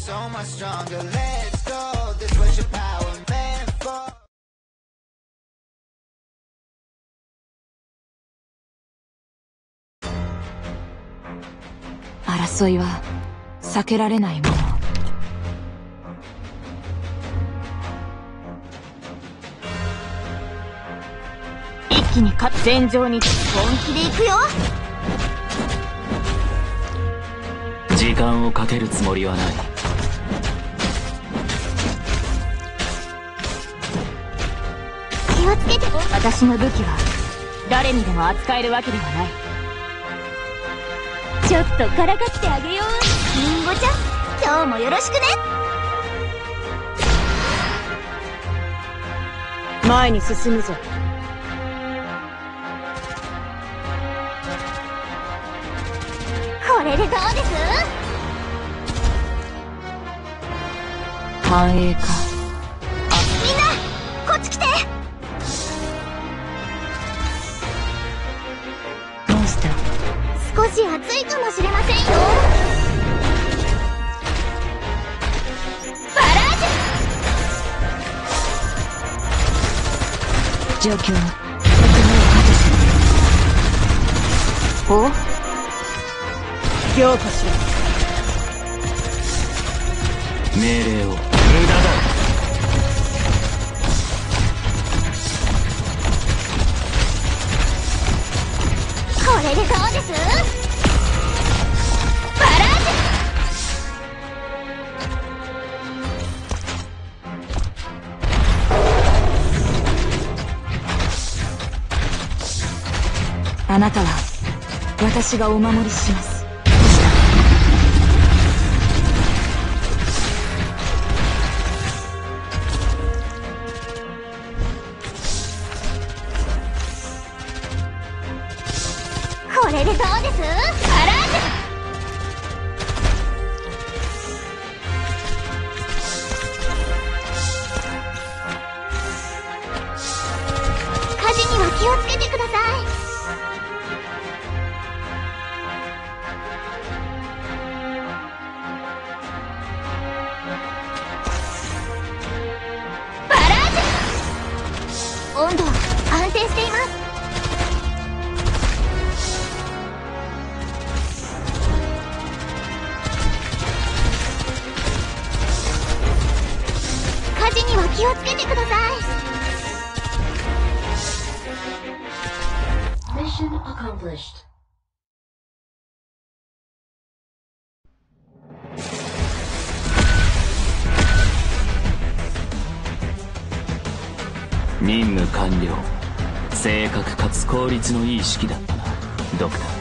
so much stronger. Let's go, this was your power meant for. 争いは避けられないもの。一気に戦場に本気で行くよ。 時間をかけるつもりはない。 気をつけて。私の武器は誰にでも扱えるわけではない。ちょっとからかってあげよう。リンゴちゃん、今日もよろしくね。前に進むぞ。これでどうです？繁栄か。みんなこっち来て。どうした？少し暑いかもしれませんよ。バラージュ。状況を確認。お？強化しろ。 命令を。無駄だ。 これでどうです？バラージュ。あなたは私がお守りします。 これでどうです？バラージュ。火事には気をつけてください。バラージュ。温度安定しています。火事には気をつけてください。Mission accomplished. 任務完了。正確かつ効率のいい式だったな、ドクター。